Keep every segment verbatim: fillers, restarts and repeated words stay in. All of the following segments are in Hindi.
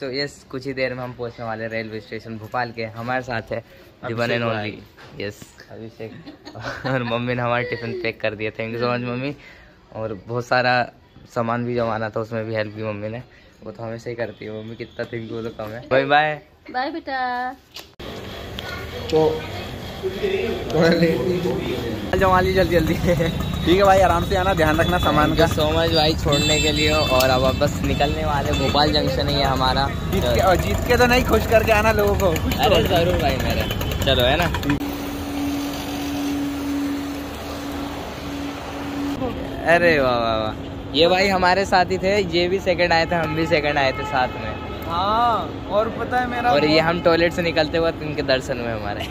सो यस कुछ ही देर में हम पहुंचने वाले रेलवे स्टेशन भोपाल के। हमारे साथ है one and only yes Abhishek और मम्मी ने हमारा टिफिन पैक कर दिया। Thank you so much mummy. और बहुत सारा सामान भी जमाना था, उसमें भी हेल्प की मम्मी ने। वो तो हमेशा ही करती है मम्मी, कितना थैंक यू तो कम है। बाय बाय बाय बेटा। तो जमा ली जल्दी जल्दी। ठीक है भाई, आराम से आना, ध्यान रखना सामान का। सो मच भाई छोड़ने के लिए। और अब अब बस निकलने वाले, भोपाल जंक्शन है ये हमारा। जीत के, और जीत के तो नहीं, खुश करके आना लोगों को। अरे जरूर भाई मेरे, चलो है ना। अरे वाह वाह वाह, ये भाई हमारे साथ ही थे, ये भी सेकंड आए थे, हम भी सेकंड आए थे साथ में। हाँ, और पता है मेरा, और ये हम टॉयलेट से निकलते हुए इनके दर्शन हुए हमारे।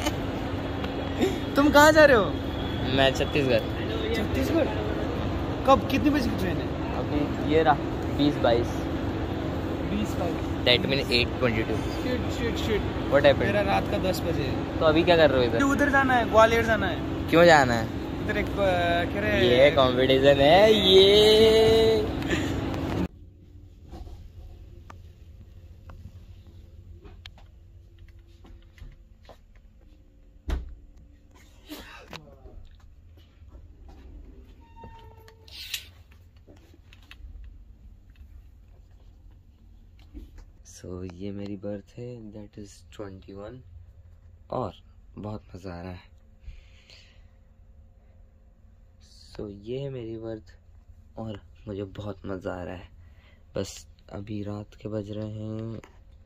तुम कहाँ जा रहे हो? मैं छत्तीसगढ़। छत्तीसगढ़? कब, कितने बजे की ट्रेन है? अभी ये रहा बीस बाईस। बीस बाईस। That mean eight twenty two. Shit shit shit. What happened? मेरा रात का दस बजे। तो अभी क्या कर रहे हो इधर? उधर जाना है, ग्वालियर जाना है। क्यों जाना है? इधर एक कह रहे ये कंपटीशन है ये। सो so, ये मेरी बर्थ है, दैट इज ट्वेंटी वन। और बहुत मज़ा आ रहा है। सो so, ये है मेरी बर्थ और मुझे बहुत मज़ा आ रहा है। बस अभी रात के बज रहे हैं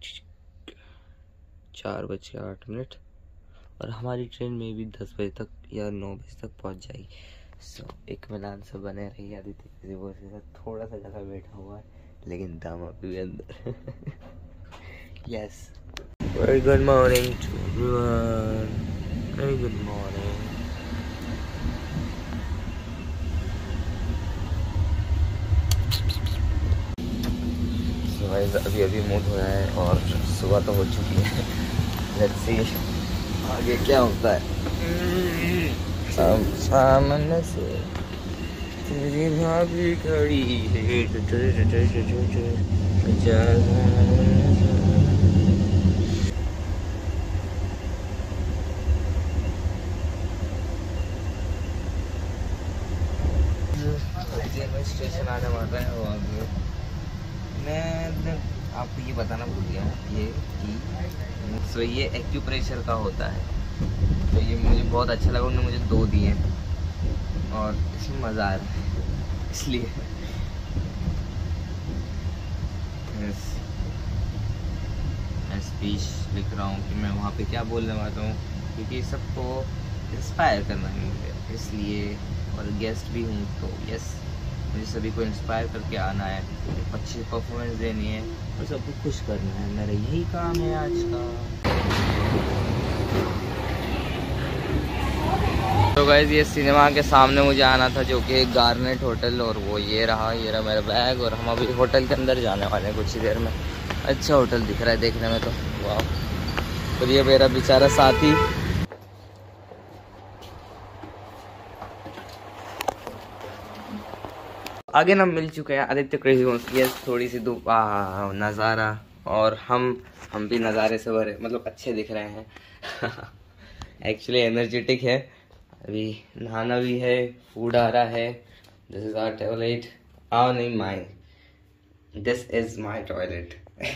चार बज के आठ मिनट और हमारी ट्रेन में भी दस बजे तक या नौ बजे तक पहुंच जाएगी। सो so, एक मिलान से बने रही आदित्य किसी वो के साथ थोड़ा सा जगह बैठा हुआ है, लेकिन दाम अभी भी अंदर। Yes, very good morning to everyone, very good morning. अभी अभी मुंह धोया है और सुबह तो हो चुकी है। लेट्स सी आगे क्या होता है। अब सामने से तेरी भाभी खड़ी है, स्टेशन आने वाला है। वो आगे मैं आपको ये बताना भूल गया हूँ ये कि सो ये एक्यूप्रेशर का होता है, तो ये मुझे बहुत अच्छा लगा। उन्होंने मुझे दो दिए और इसमें मज़ा आ रहा है, इसलिए मैं स्पीच लिख रहा हूँ कि मैं वहाँ पे क्या बोलने वाला हूँ, क्योंकि सबको इंस्पायर करना है मुझे, इसलिए। और गेस्ट भी हूँ तो यस, मुझे सभी को इंस्पायर करके आना है, अच्छी परफॉर्मेंस देनी है और सबको खुश करना है। मेरा यही काम है आज का। तो गाइस ये सिनेमा के सामने मुझे आना था, जो कि एक गार्नेट होटल, और वो ये रहा, ये रहा मेरा बैग। और हम अभी होटल के अंदर जाने वाले हैं कुछ ही देर में। अच्छा होटल दिख रहा है देखने में तो, वाह। और ये मेरा बेचारा साथी, आगे ना मिल चुके हैं आदित्य क्रेजी बॉन्स। ये थोड़ी सी धूप, नज़ारा, और हम हम भी नज़ारे से भरे, मतलब अच्छे दिख रहे हैं। एक्चुअली एनर्जेटिक है। अभी नहाना भी है, फूड आ रहा है। This is our toilet. आओ नहीं my, this is my toilet.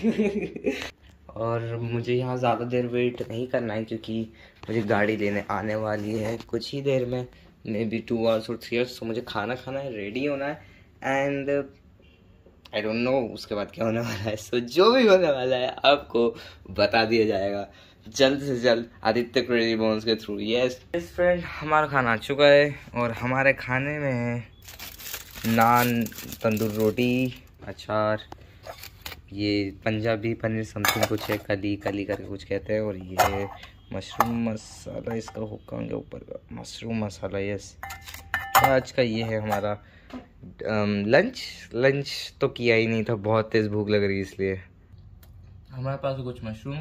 और मुझे यहाँ ज़्यादा देर वेट नहीं करना है, क्योंकि मुझे गाड़ी लेने आने वाली है कुछ ही देर में, मे बी टू आवर्स और थ्री आवर्स। तो मुझे खाना खाना है, रेडी होना है, एंड आई डोंट नो उसके बाद क्या होने वाला है। सो so, जो भी होने वाला है आपको बता दिया जाएगा जल्द से जल्द आदित्य क्रेजी बॉन्स के थ्रू। यस यस फ्रेंड, हमारा खाना आ चुका है और हमारे खाने में है नान, तंदूर रोटी, अचार, ये पंजाबी पनीर समथिंग कुछ है, कली कली करके कुछ कहते हैं, और ये मशरूम मसाला, इसका हुक्का के ऊपर का मशरूम मसाला। यस, आज का ये है हमारा लंच। लंच तो किया ही नहीं था, बहुत तेज़ भूख लग रही है, इसलिए हमारे पास कुछ मशरूम,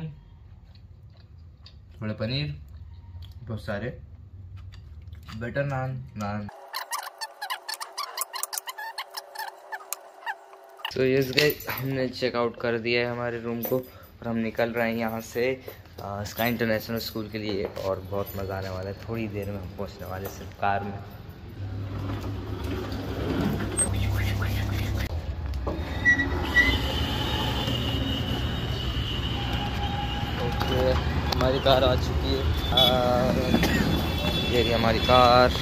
थोड़े पनीर, बहुत सारे बटर नान नान तो यस गाइस, हमने चेकआउट कर दिया है हमारे रूम को और हम निकल रहे हैं यहाँ से स्काई इंटरनेशनल स्कूल के लिए। और बहुत मज़ा आने वाला है, थोड़ी देर में हम पहुँचने वाले सिर्फ कार में। ओके, हमारी कार आ चुकी है। ये रही हमारी कार।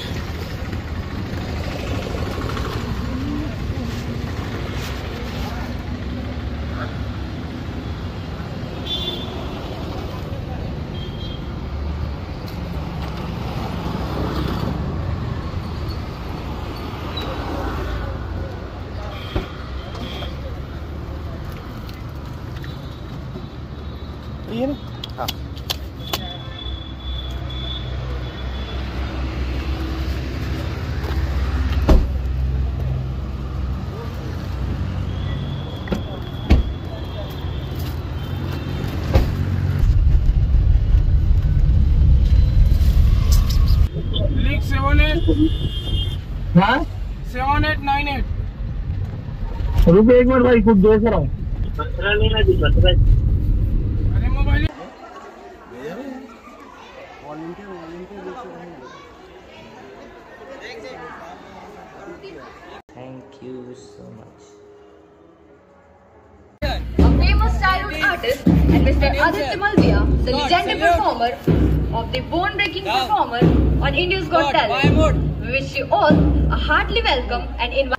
ये ना? हाँ, सेवन एट हाँ सेवन एट नाइन एट। रुको एक मिनट भाई, कुछ देख रहा हूँ। पत्थरा लेना थी, पत्थरा। अरे mobile thank you so much. A famous childhood artist and Mister Aditya Malviya, the legendary performer of the bone-breaking performer on India's Got Talent. We wish you all a heartily welcome and invite.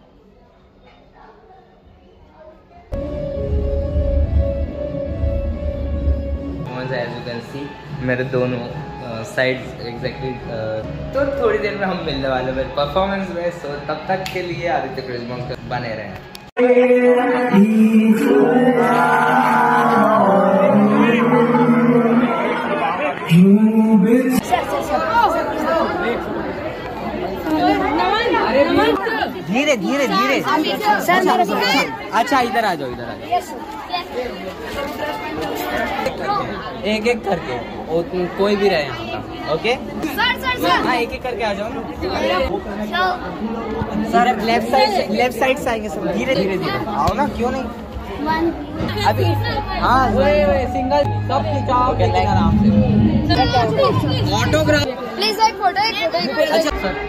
As you can see, मेरे दोनों साइड्स एग्जैक्टली तो थोड़ी देर में हम मिलने वाले मेरे परफॉर्मेंस में। सो तब तक के लिए आदित्य क्रिसमस बने रहे। धीरे धीरे धीरे। अच्छा इधर आ जाओ, इधर आ जाओ। एक एक करके, वो कोई भी रहे यहाँ का। Okay Sir, sir, sir. हाँ, एक एक करके आ जाओ ना। Sir left side left side से आएंगे सब। धीरे धीरे धीरे आओ ना, क्यों नहीं? अभी हाँ सिंगल सब खिंचाओ आराम से। ऑटोग्राफ Please like photo, एक photo, एक photo. अच्छा sir.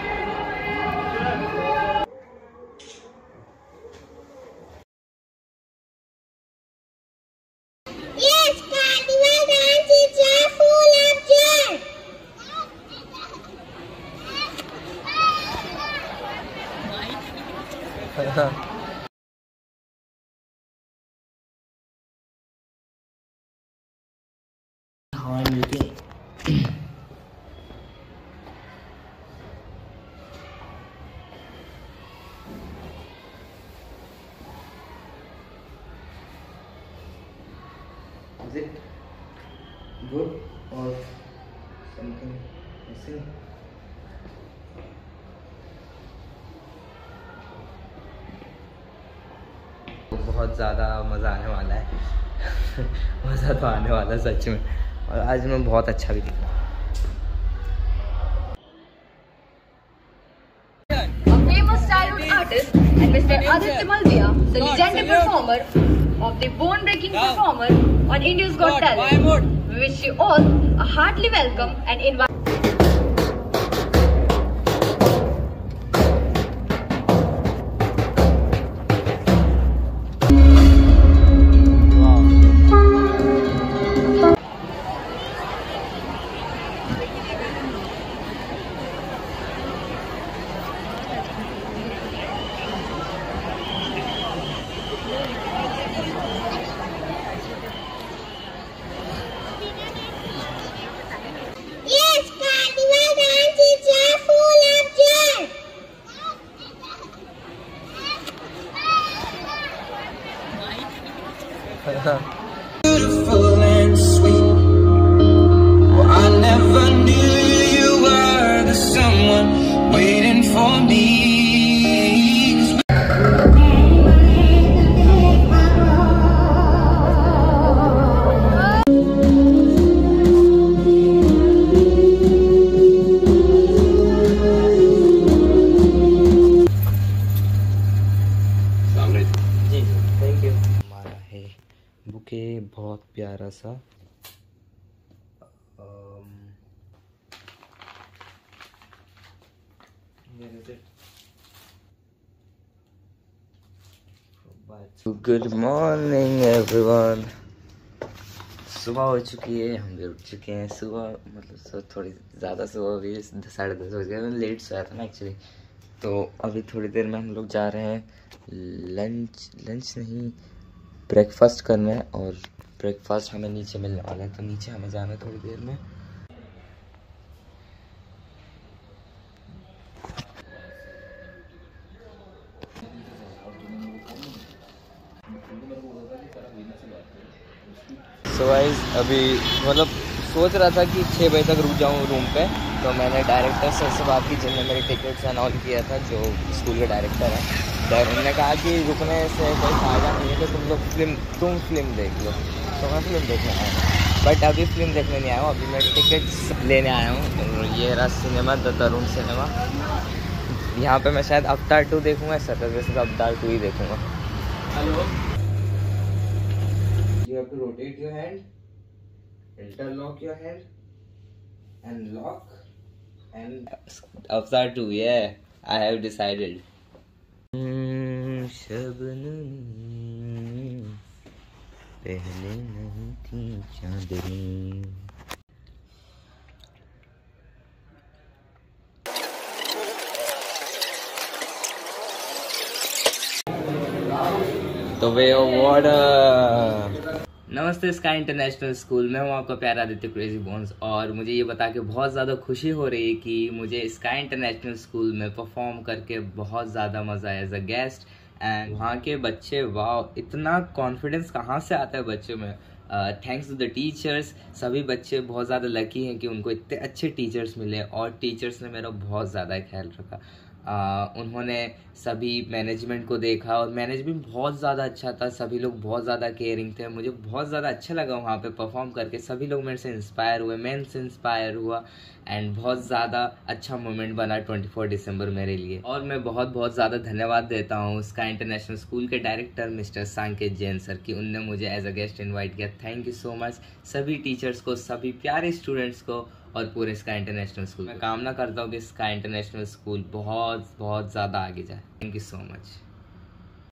Yes, carnival dance is a full of joy. हाँ meeting Is it good or something missing? बहुत ज़्यादा मज़ा आने वाला है। मज़ा तो आने वाला है सच में, और आज मैं बहुत अच्छा भी दिखा। A famous childhood artist and Mister Aditya Malviya, the legendary performer of the bone-breaking performer on India's Got Talent. We wish you all a heartily welcome and invite. Yes, carnival dance is a full of joy. Beautiful and sweet. Well, I never knew you were the someone waiting for me. जी बुके बहुत प्यारा सा। Good morning everyone. सुबह हो चुकी है, हम भी उठ चुके हैं। सुबह मतलब सो थोड़ी ज़्यादा सुबह भी साढ़े दस बज गए, मैं लेट सोया था ना एक्चुअली। तो अभी थोड़ी देर में हम लोग जा रहे हैं लंच लंच नहीं ब्रेकफास्ट करना है, और ब्रेकफास्ट हमें नीचे मिलने वाला है, तो नीचे हमें जाना है थोड़ी देर में। सो गाइस अभी मतलब सोच रहा था कि छः बजे तक रुक जाऊँ रूम पे, तो मैंने डायरेक्टर सर से बात की जिनने मेरे टिकट्स अनाउंस किया था, जो स्कूल के डायरेक्टर हैं। तो उन्होंने कहा कि रुकने से कोई फ़ायदा नहीं है, तो तुम लोग फिल्म तुम फिल्म देख लो। तो मैं फिल्म देखने आया हूँ, बट अभी फिल्म देखने नहीं आया हूँ, अभी मैं टिकट्स लेने आया हूँ। और ये रहा सिनेमा, द तरुण सिनेमा। यहाँ पे मैं शायद अवतार टू देखूँगा, सैटरडे से अवतार टू ही देखूँगा। Hello, you have to rotate your hand, interlock your hand, and lock, and Avatar two, yeah, I have decided. Shabnam पहले नहीं थी चांदनी। तो वे वाटर। नमस्ते स्काई इंटरनेशनल स्कूल में हूँ आपका प्यारा आदित्य क्रेजी बोन्स, और मुझे ये बता के बहुत ज़्यादा खुशी हो रही है कि मुझे स्काई इंटरनेशनल स्कूल में परफॉर्म करके बहुत ज़्यादा मज़ा आया एज अ गेस्ट। एंड वहाँ के बच्चे, वाह, इतना कॉन्फिडेंस कहाँ से आता है बच्चों में। Thanks to the teachers. सभी बच्चे बहुत ज़्यादा लकी हैं कि उनको इतने अच्छे टीचर्स मिले, और टीचर्स ने मेरा बहुत ज़्यादा ख्याल रखा। Uh, उन्होंने सभी मैनेजमेंट को देखा, और मैनेजमेंट बहुत ज़्यादा अच्छा था, सभी लोग बहुत ज़्यादा केयरिंग थे। मुझे बहुत ज़्यादा अच्छा लगा वहाँ पे परफॉर्म करके, सभी लोग मेरे से इंस्पायर हुए, मैं इनसे इंस्पायर हुआ, एंड बहुत ज़्यादा अच्छा मोमेंट बना चौबीस दिसंबर मेरे लिए। और मैं बहुत बहुत ज़्यादा धन्यवाद देता हूँ स्काई इंटरनेशनल स्कूल के director mister Sanket Jain sir की, उनने मुझे एज अ गेस्ट इन्वाइट किया। थैंक यू सो मच सभी टीचर्स को, सभी प्यारे स्टूडेंट्स को, और पूरे स्काई इंटरनेशनल स्कूल। मैं कामना करता हूँ कि स्काई इंटरनेशनल स्कूल बहुत बहुत ज़्यादा आगे जाए। Thank you so much.